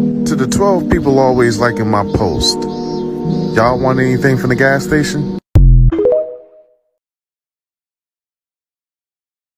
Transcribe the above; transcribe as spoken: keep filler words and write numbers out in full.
To the twelve people always liking my post, y'all want anything from the gas station?